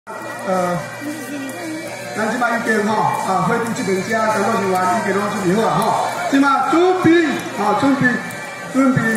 咱即摆已经吼会场这边遮工作人员已经拢准备好啊吼，即摆准备准备。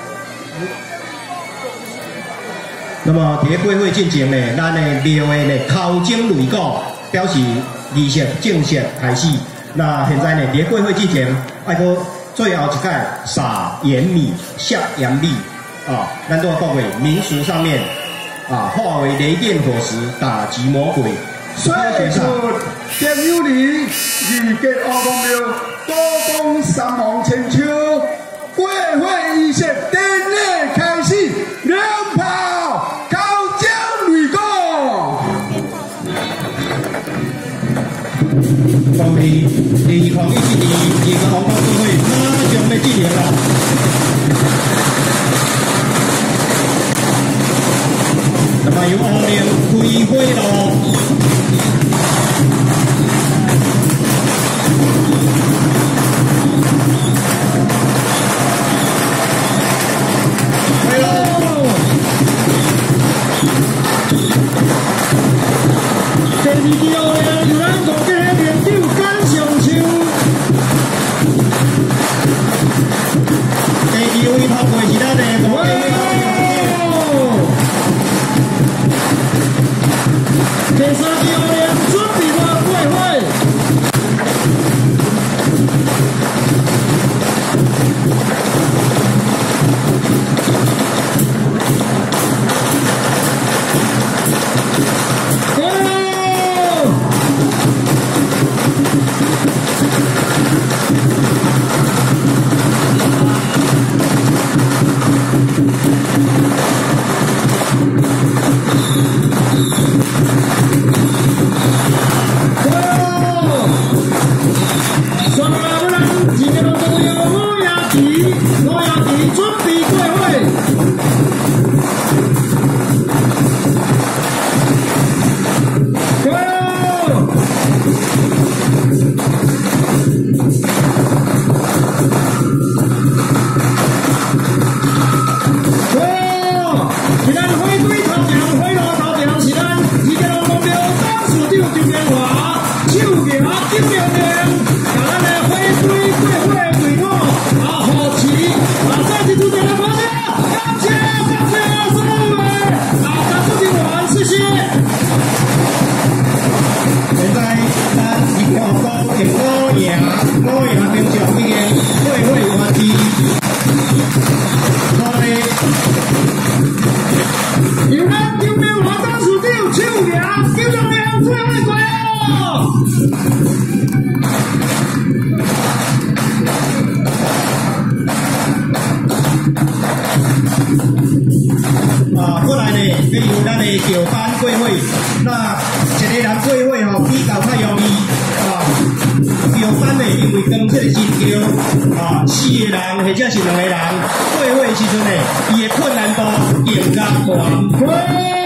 那么伫咧开会进前呢，咱的庙的呢头前擂鼓表示仪式正式开始。那现在呢，伫咧开会之前，爱搁最后一届撒盐米、下盐米啊，咱都讲为民俗上面啊，化为雷电火石，打击魔鬼。 所以说，天有理，二吉王公庙，多功三王千秋，开会仪式典礼开始，两炮高脚擂鼓。 恭喜2021年二个王公庙会马上要进行了。那么由乌灵开会咯。 第二支乌灵由咱五家的连长简上秋， 第二位头会是咱的五家第三支乌灵准备好开会。 过来呢，比如咱的九班过会，那一个人过会吼比较较容易啊。九班呢，因为当这个新桥啊，4个人或者是2个人过会时阵呢，伊的困难度更加大。